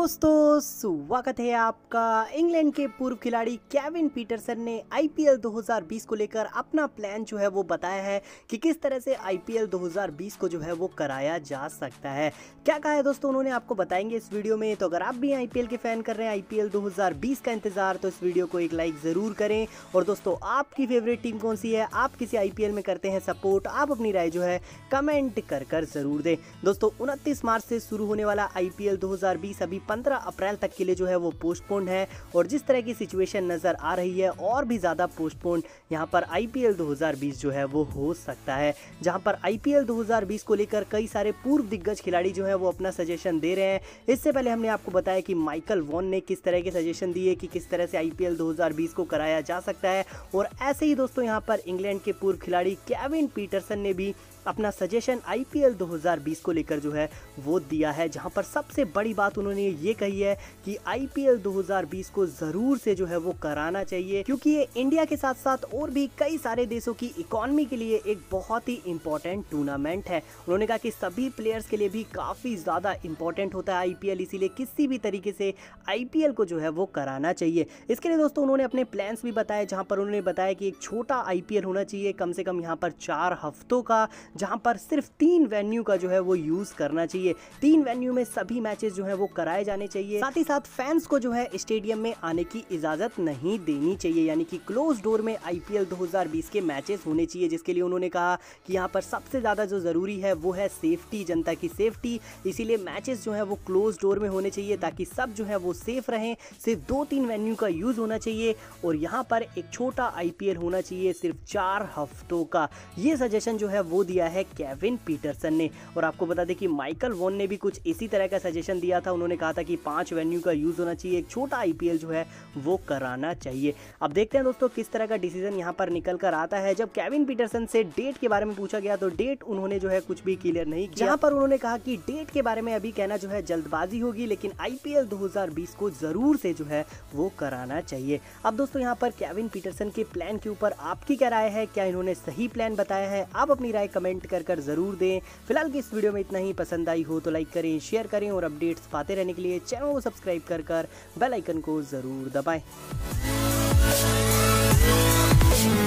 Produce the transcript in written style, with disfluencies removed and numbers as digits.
दोस्तों स्वागत है आपका। इंग्लैंड के पूर्व खिलाड़ी केविन पीटरसन ने आईपीएल 2020 को लेकर अपना प्लान जो है वो बताया है कि किस तरह से आईपीएल 2020 को जो है वो कराया जा सकता है। क्या कहा है दोस्तों उन्होंने, आपको बताएंगे इस वीडियो में। तो अगर आप भी आईपीएल के फैन कर रहे हैं, आईपीएल 2020 का इंतजार, तो इस वीडियो को एक लाइक जरूर करें। और दोस्तों आपकी फेवरेट टीम कौन सी है, आप किसी आईपीएल में करते हैं सपोर्ट, आप अपनी राय जो है कमेंट कर जरूर दें। दोस्तों 29 मार्च से शुरू होने वाला आईपीएल 2020 अभी 15 अप्रैल तक के लिए जो है वो पोस्टपोन्ड है। और जिस तरह की सिचुएशन नजर आ रही है और भी ज्यादा पोस्टपोन्ड यहाँ पर आईपीएल 2020 जो है वो हो सकता है, जहां पर आईपीएल 2020 को लेकर कई सारे पूर्व दिग्गज खिलाड़ी जो है वो अपना सजेशन दे रहे हैं। इससे पहले हमने आपको बताया कि माइकल वॉन ने किस तरह के सजेशन दिए कि किस तरह से आईपीएल 2020 को कराया जा सकता है। और ऐसे ही दोस्तों यहाँ पर इंग्लैंड के पूर्व खिलाड़ी केविन पीटरसन ने भी अपना सजेशन आईपीएल 2020 को लेकर जो है वो दिया है, जहां पर सबसे बड़ी बात उन्होंने ये कही है कि आईपीएल 2020 को जरूर से जो है वो कराना चाहिए, क्योंकि ये इंडिया के साथ साथ और भी कई सारे देशों की इकोनॉमी के लिए एक बहुत ही इंपॉर्टेंट टूर्नामेंट है। उन्होंने कहा कि सभी प्लेयर्स के लिए भी काफी ज्यादा इंपॉर्टेंट होता है आईपीएल, इसीलिए किसी भी तरीके से आईपीएल को जो है वो कराना चाहिए। इसके लिए दोस्तों उन्होंने अपने प्लान्स भी बताए, जहां पर उन्होंने बताया कि एक छोटा आईपीएल होना चाहिए, कम से कम यहाँ पर 4 हफ्तों का, जहां पर सिर्फ 3 वेन्यू का जो है वो यूज करना चाहिए। 3 वेन्यू में सभी मैचेस जो है वो कराए जाने चाहिए। साथ ही साथ फैंस को जो है स्टेडियम में आने की इजाजत नहीं देनी चाहिए, यानी कि क्लोज डोर में आईपीएल 2020 के मैचेस होने चाहिए, जिसके लिए उन्होंने कहा कि यहाँ पर सबसे ज्यादा जो जरूरी है वो है सेफ्टी, जनता की सेफ्टी। इसीलिए मैचेस जो है वो क्लोज डोर में होने चाहिए ताकि सब जो है वो सेफ रहें। सिर्फ 2-3 वेन्यू का यूज होना चाहिए और यहाँ पर एक छोटा आईपीएल होना चाहिए सिर्फ 4 हफ्तों का। ये सजेशन जो है वो दिया है केविन पीटरसन ने। और आपको बता दें कि माइकल वॉन ने भी कुछ इसी तरह का सजेशन दिया था। उन्होंने कहा था कि 5 वेन्यू का यूज होना चाहिए, एक छोटा आईपीएल जो है वो कराना चाहिए। अब देखते हैं दोस्तों किस तरह का डिसीजन यहाँ पर निकल कर आता है। जब केविन पीटरसन से डेट के बारे में पूछा गया तो डेट उन्होंने जो है कुछ भी क्लियर नहीं किया। यहाँ पर उन्होंने कहा कि डेट के बारे में अभी कहना जो है जल्दबाजी होगी, लेकिन आईपीएल 2020 को जरूर से जो है वो कराना चाहिए। अब दोस्तों यहाँ पर केविन पीटरसन के प्लान के ऊपर आपकी क्या राय है, क्या इन्होंने सही प्लान बताया है? आप अपनी राय कमेंट कर जरूर दें। फिलहाल की इस वीडियो में इतना ही। पसंद आई हो तो लाइक करें, शेयर करें और अपडेट्स पाते रहने के लिए चैनल को सब्सक्राइब कर बेल आइकन को जरूर दबाएं।